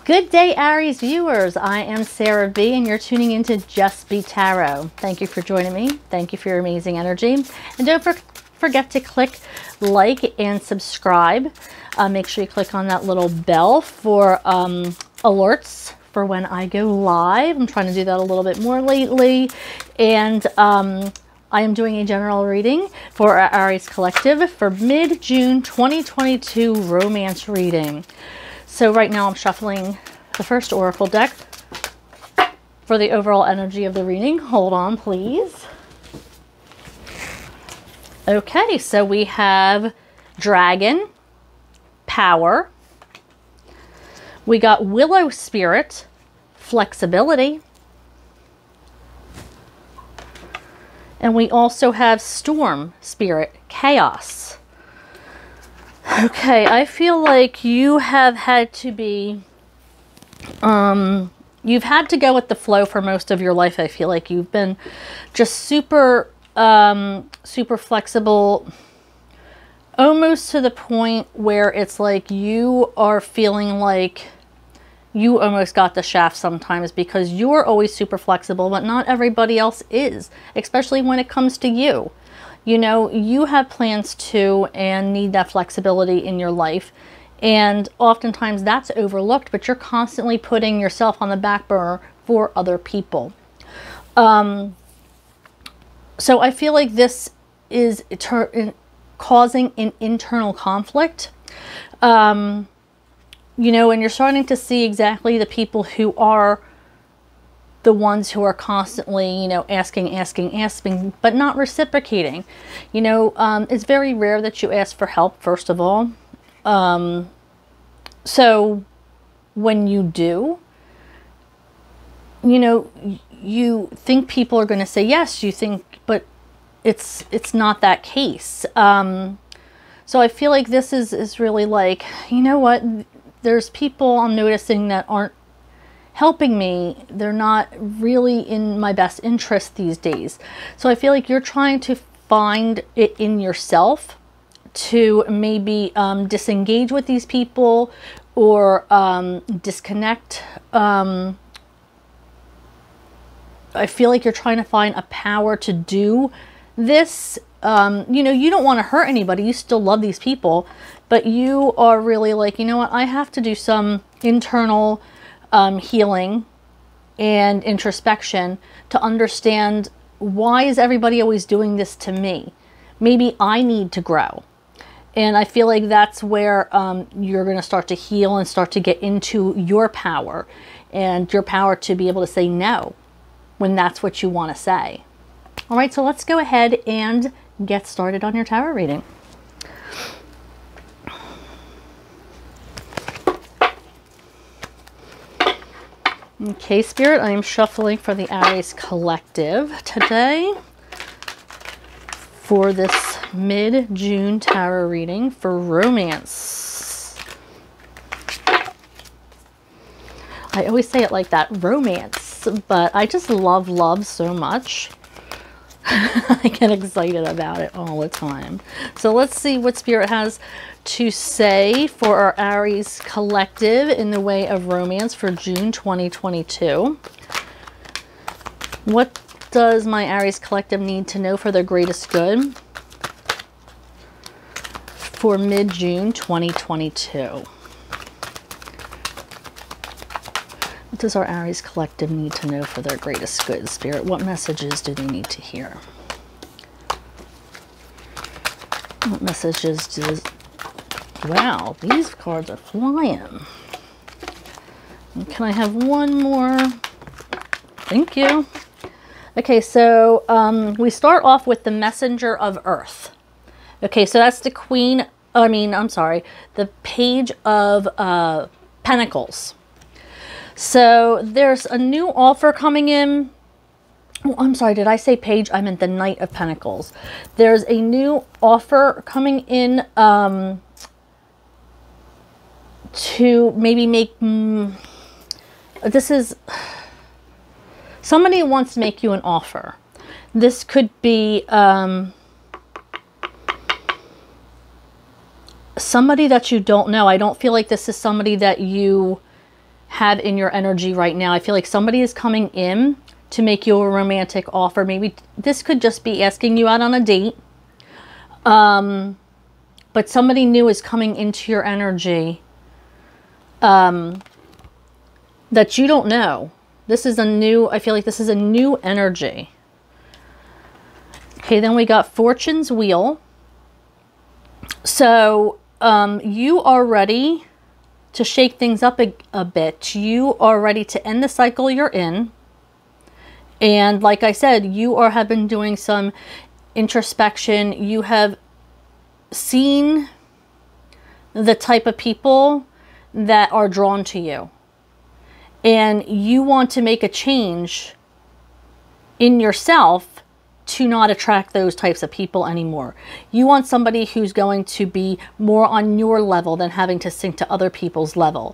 Good day, Aries viewers. I am Sarah B, and you're tuning into Just B.E.E Tarot. Thank you for joining me. Thank you for your amazing energy. And don't forget to click like and subscribe. Make sure you click on that little bell for alerts for when I go live. I'm trying to do that a little bit more lately. And I am doing a general reading for our Aries Collective for mid-June 2022 romance reading. So right now I'm shuffling the first oracle deck for the overall energy of the reading. Hold on, please. Okay, so we have Dragon, Power. We got Willow Spirit, Flexibility. And we also have Storm Spirit, Chaos. Okay, I feel like you have had to be, you've had to go with the flow for most of your life. I feel like you've been just super, super flexible, almost to the point where it's like you are feeling like you almost got the shaft sometimes because you're always super flexible, but not everybody else is, especially when it comes to you. You know, you have plans too and need that flexibility in your life. And oftentimes that's overlooked, but you're constantly putting yourself on the back burner for other people. So I feel like this is causing an internal conflict. You know, and you're starting to see exactly the people who are the ones who are constantly, you know, asking, but not reciprocating. You know, it's very rare that you ask for help, first of all. So when you do, you know, you think people are going to say yes, you think, but it's not that case. So I feel like this is really like, you know what, there's people I'm noticing that aren't helping me. They're not really in my best interest these days. So I feel like you're trying to find it in yourself to maybe disengage with these people or disconnect. I feel like you're trying to find a power to do this. You know, you don't want to hurt anybody. You still love these people, but you are really like, you know what, I have to do some internal healing and introspection to understand, why is everybody always doing this to me? Maybe I need to grow. And I feel like that's where you're going to start to heal and start to get into your power, and your power to be able to say no when that's what you want to say. All right, so let's go ahead and get started on your tarot reading. Okay, Spirit, I am shuffling for the Aries Collective today for this mid-June tarot reading for romance. I always say it like that, romance, but I just love love so much. I get excited about it all the time. So let's see what Spirit has to say for our Aries Collective in the way of romance for June 2022. What does my Aries Collective need to know for their greatest good for mid-June 2022? What does our Aries Collective need to know for their greatest good, Spirit? What messages do they need to hear? What messages does... Wow, these cards are flying. Can I have one more? Thank you. Okay, so we start off with the Messenger of Earth. Okay, so that's the Queen, the Page of Pentacles. So there's a new offer coming in. Oh, I'm sorry, did I say page? I meant the Knight of Pentacles. There's a new offer coming in to maybe make... this is... Somebody wants to make you an offer. This could be somebody that you don't know. I don't feel like this is somebody that you have in your energy right now. I feel like somebody is coming in to make you a romantic offer. Maybe this could just be asking you out on a date. But somebody new is coming into your energy that you don't know. This is a new, I feel like this is a new energy. Okay, then we got Fortune's Wheel. So you are ready to shake things up a bit. You are ready to end the cycle you're in. And like I said, you have been doing some introspection. You have seen the type of people that are drawn to you. And you want to make a change in yourself to not attract those types of people anymore. You want somebody who's going to be more on your level than having to sink to other people's level.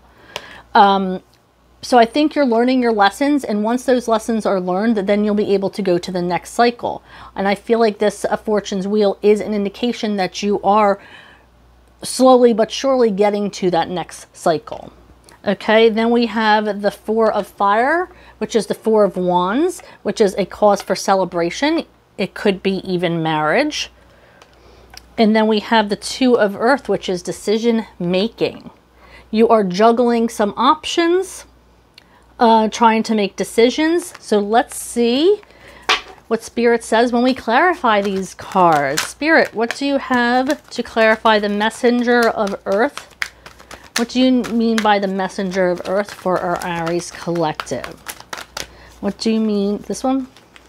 So I think you're learning your lessons, and once those lessons are learned, then you'll be able to go to the next cycle. And I feel like this Fortune's Wheel is an indication that you are slowly but surely getting to that next cycle. Okay, then we have the Four of Fire, which is the Four of Wands, which is a cause for celebration. It could be even marriage. And then we have the Two of Earth, which is decision making. You are juggling some options, trying to make decisions. So let's see what Spirit says when we clarify these cards. Spirit, what do you have to clarify the Messenger of Earth? What do you mean by the Messenger of Earth for our Aries collective? What do you mean? This one?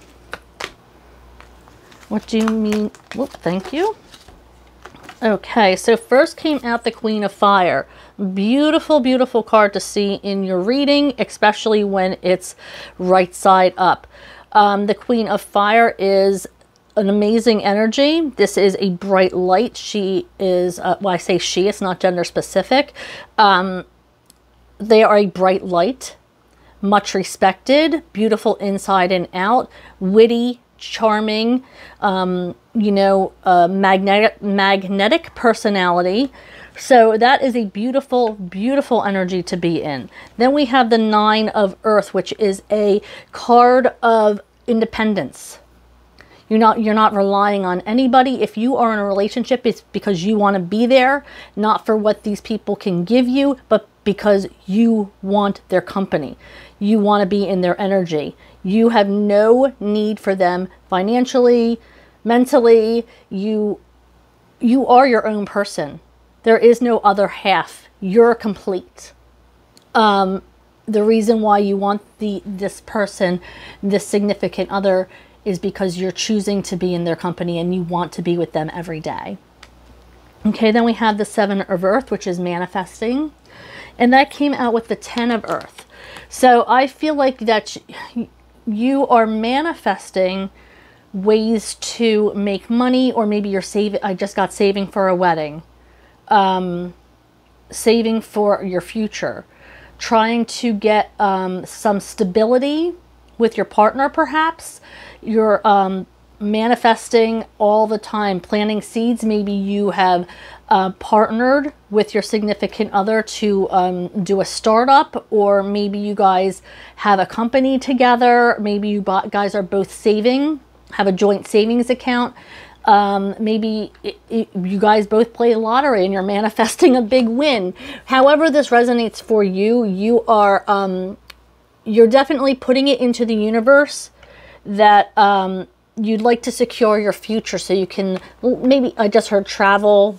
What do you mean? Whoop, thank you. Okay, so first came out the Queen of Fire. Beautiful, beautiful card to see in your reading, especially when it's right side up. The Queen of Fire is an amazing energy. This is a bright light. She is, well, I say she, it's not gender specific. They are a bright light, much respected, beautiful inside and out, witty, charming, you know, magnetic personality. So that is a beautiful, beautiful energy to be in. Then we have the Nine of Earth, which is a card of independence. You're not relying on anybody. If you are in a relationship, it's because you want to be there, not for what these people can give you, but because you want their company. You want to be in their energy. You have no need for them financially, mentally. You are your own person. There is no other half. You're complete. The reason why you want this person, this significant other, is because you're choosing to be in their company and you want to be with them every day. Okay, then we have the Seven of Earth, which is manifesting. And that came out with the Ten of Earth. So I feel like that you are manifesting ways to make money, or maybe you're saving. I just got saving for a wedding. Saving for your future. Trying to get some stability with your partner, perhaps. You're manifesting all the time, planting seeds. Maybe you have partnered with your significant other to do a startup, or maybe you guys have a company together. Maybe you guys are both saving, have a joint savings account. Maybe you guys both play the lottery and you're manifesting a big win. However this resonates for you, you're definitely putting it into the universe that you'd like to secure your future, so you can, maybe I just heard travel.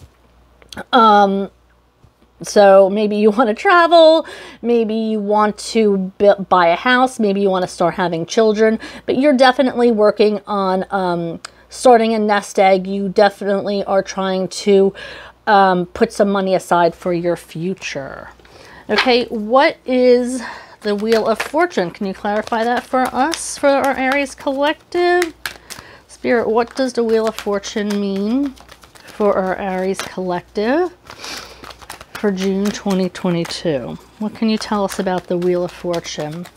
So maybe you want to travel, maybe you want to buy a house, maybe you want to start having children, but you're definitely working on starting a nest egg. You definitely are trying to put some money aside for your future. Okay, what is the Wheel of Fortune? Can you clarify that for us, for our Aries collective? Spirit, what does the Wheel of Fortune mean for our Aries collective for June 2022? What can you tell us about the Wheel of Fortune?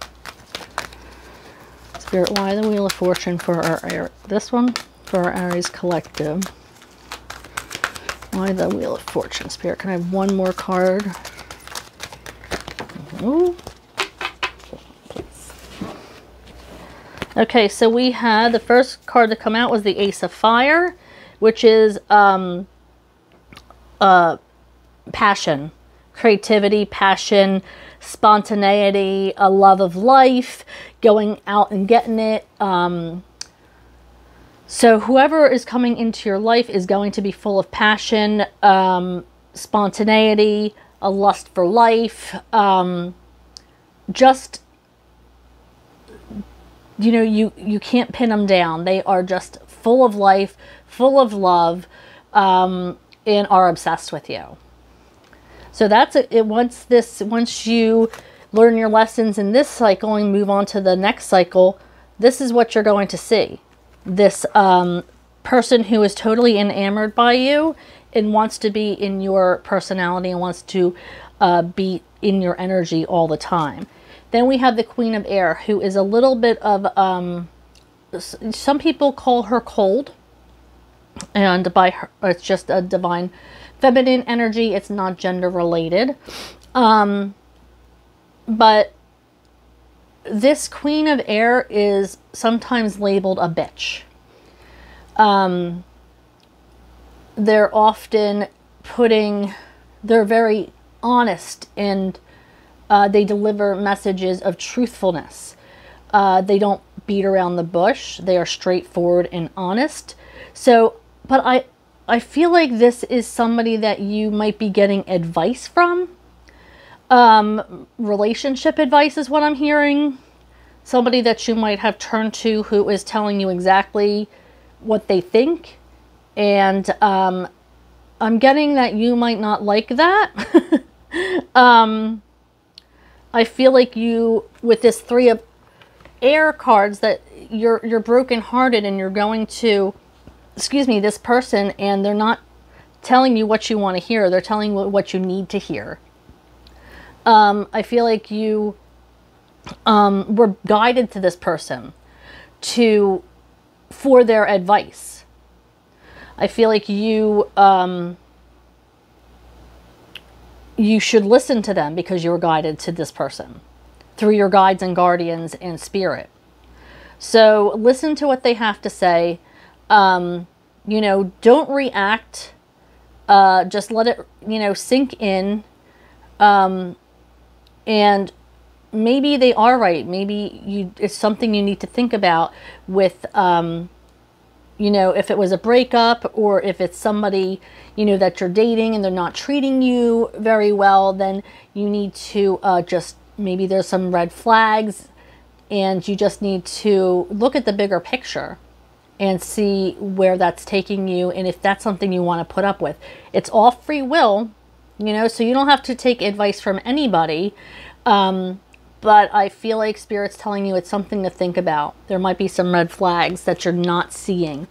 Spirit, why the Wheel of Fortune for our this one for our Aries collective? Why the Wheel of Fortune? Spirit, can I have one more card? Ooh. Okay, so we had the first card to come out was the Ace of Fire, which is passion, creativity, passion, spontaneity, a love of life, going out and getting it. So whoever is coming into your life is going to be full of passion, spontaneity, a lust for life, just, you know, you can't pin them down. They are just full of life, full of love, and are obsessed with you. So that's it. Once you learn your lessons in this cycle and move on to the next cycle, this is what you're going to see. This person who is totally enamored by you and wants to be in your personality and wants to be in your energy all the time. Then we have the Queen of Air, who is a little bit of, some people call her cold. And by her, it's just a divine feminine energy. It's not gender related. But this Queen of Air is sometimes labeled a bitch. They're often they're very honest, and they deliver messages of truthfulness. They don't beat around the bush. They are straightforward and honest. So, but I feel like this is somebody that you might be getting advice from. Relationship advice is what I'm hearing. Somebody that you might have turned to who is telling you exactly what they think. And I'm getting that you might not like that. I feel like you, with this Three of Air cards, that you're brokenhearted and you're going to, excuse me, this person, and they're not telling you what you want to hear. They're telling you what you need to hear. I feel like you were guided to this person for their advice. I feel like you should listen to them because you were guided to this person through your guides and guardians and spirit. So listen to what they have to say. You know, don't react. Just let it, you know, sink in. And maybe they are right. Maybe it's something you need to think about with, you know, if it was a breakup or if it's somebody, you know, that you're dating and they're not treating you very well, then you need to just, maybe there's some red flags and you just need to look at the bigger picture and see where that's taking you and if that's something you want to put up with. It's all free will, you know, so you don't have to take advice from anybody. But I feel like Spirit's telling you it's something to think about. There might be some red flags that you're not seeing.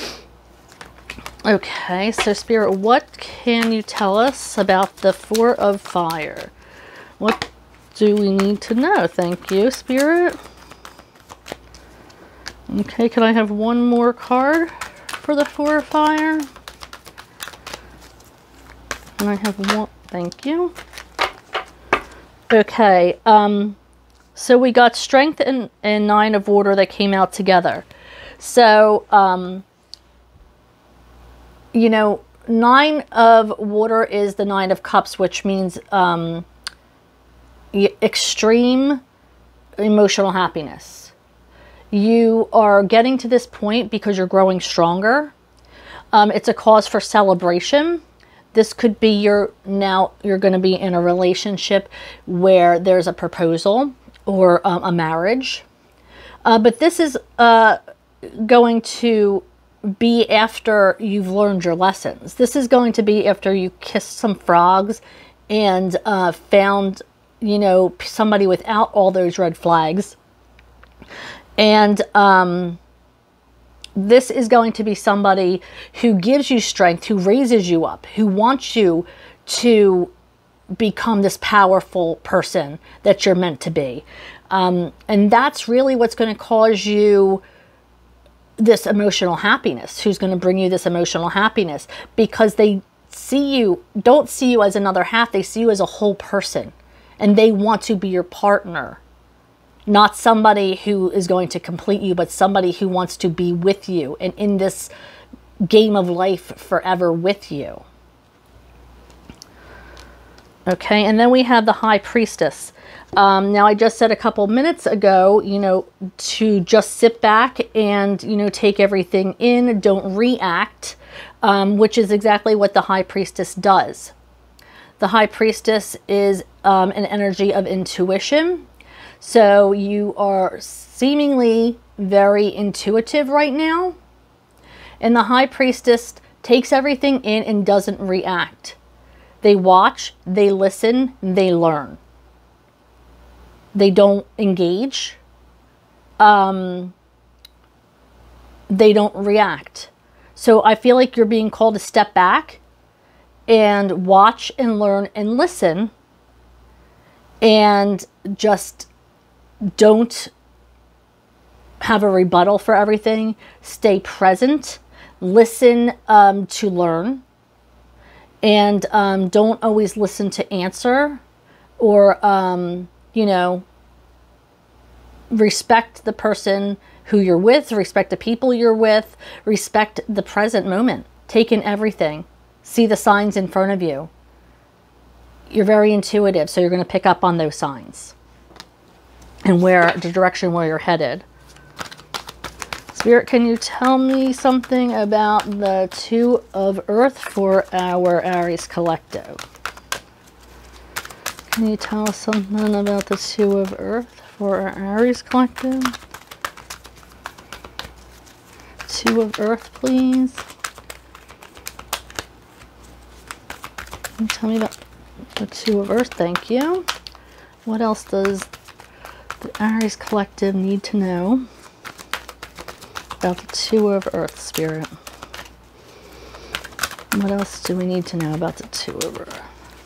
Okay, so Spirit, what can you tell us about the Four of Fire? What do we need to know? Thank you, Spirit. Okay, can I have one more card for the Four of Fire? And I have one. Thank you. Okay, so we got Strength and Nine of Water that came out together. So, you know, Nine of Water is the Nine of Cups, which means extreme emotional happiness. You are getting to this point because you're growing stronger. It's a cause for celebration. This could be now you're going to be in a relationship where there's a proposal or a marriage. But this is going to be after you've learned your lessons. This is going to be after you kissed some frogs and found, you know, somebody without all those red flags. And this is going to be somebody who gives you strength, who raises you up, who wants you to become this powerful person that you're meant to be. And that's really what's going to cause you this emotional happiness, who's going to bring you this emotional happiness, because they don't see you as another half. They see you as a whole person. and they want to be your partner. Not somebody who is going to complete you, but somebody who wants to be with you and in this game of life forever with you. Okay, and then we have the High Priestess. Now, I just said a couple minutes ago, you know, to just sit back and, you know, take everything in, don't react, which is exactly what the High Priestess does. The High Priestess is an energy of intuition. So you are seemingly very intuitive right now. And the High Priestess takes everything in and doesn't react. They watch, they listen, they learn. They don't engage. They don't react. So I feel like you're being called to step back and watch and learn and listen, and just don't have a rebuttal for everything. Stay present, listen to learn, and don't always listen to answer, or you know, respect the person who you're with, respect the people you're with, respect the present moment. Take in everything. See the signs in front of you. You're very intuitive, so you're going to pick up on those signs and where the direction where you're headed. Spirit, can you tell me something about the Two of Earth for our Aries collective? Can you tell us something about the Two of Earth for our Aries collective? Two of Earth, please. Can you tell me about the Two of Earth? Thank you. What else does the Aries collective need to know about the Two of Earth, Spirit? What else do we need to know about the Two of Earth?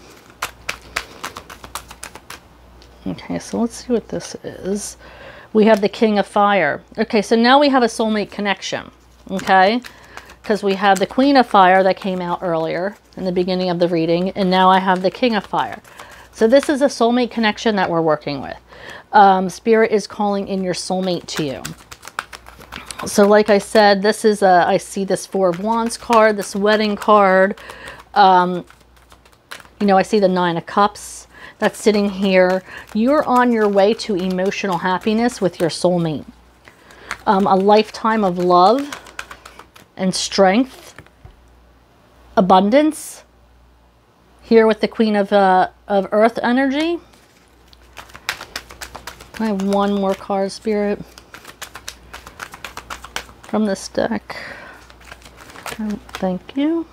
Okay, so let's see what this is. We have the King of Fire. Okay, so now we have a soulmate connection. Okay, because we have the Queen of Fire that came out earlier in the beginning of the reading, and now I have the King of Fire. So this is a soulmate connection that we're working with. Spirit is calling in your soulmate to you. So like I said, this is I see this Four of Wands card, this wedding card. You know, I see the Nine of Cups that's sitting here. You're on your way to emotional happiness with your soulmate. A lifetime of love and strength, abundance. Here with the Queen of Earth energy. I have one more card, Spirit, from this deck. Thank you.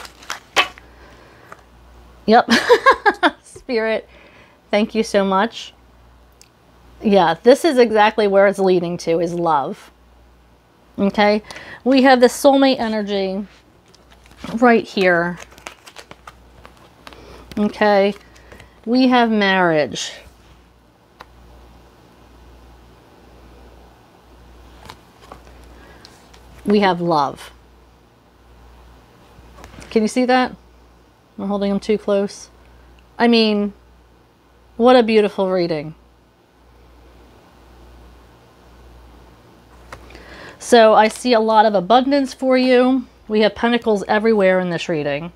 Yep. Spirit, thank you so much. Yeah, this is exactly where it's leading to, is love. Okay, we have the soulmate energy right here. Okay, we have marriage. We have love. Can you see that? I'm holding them too close. I mean, what a beautiful reading. So I see a lot of abundance for you. We have pentacles everywhere in this reading.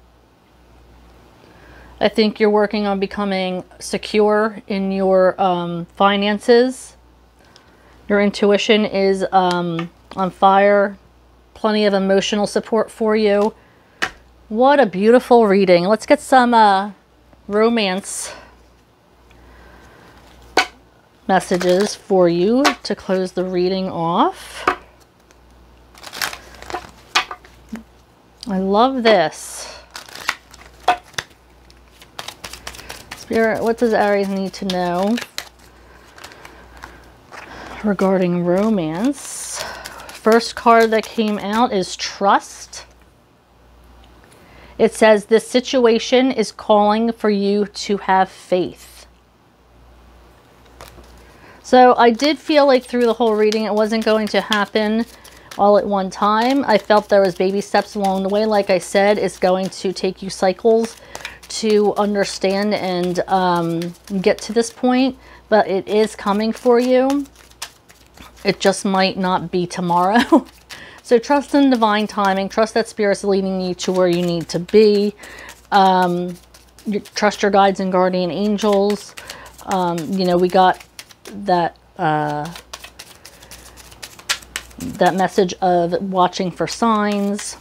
I think you're working on becoming secure in your finances. Your intuition is on fire. Plenty of emotional support for you. What a beautiful reading. Let's get some romance messages for you to close the reading off. I love this. Spirit, what does Aries need to know regarding romance? First card that came out is Trust. It says this situation is calling for you to have faith. So I did feel like through the whole reading it wasn't going to happen all at one time. I felt there was baby steps along the way. Like I said, it's going to take you cycles to understand and get to this point, but it is coming for you. It just might not be tomorrow. So trust in divine timing. Trust that Spirit's leading you to where you need to be. Trust your guides and guardian angels. You know, we got that that message of watching for signs.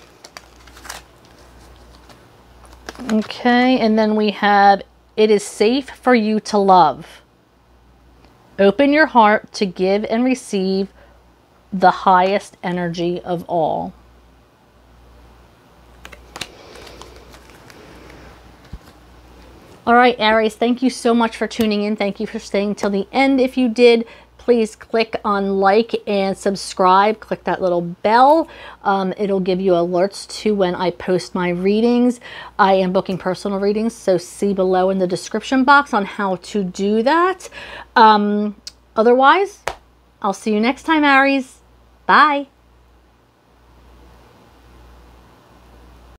Okay, and then we have, it is safe for you to love. Open your heart to give and receive the highest energy of all. All right, Aries, thank you so much for tuning in. Thank you for staying till the end. If you did, please click on like and subscribe. Click that little bell. It'll give you alerts to when I post my readings. I am booking personal readings, so see below in the description box on how to do that. Otherwise, I'll see you next time, Aries. Bye.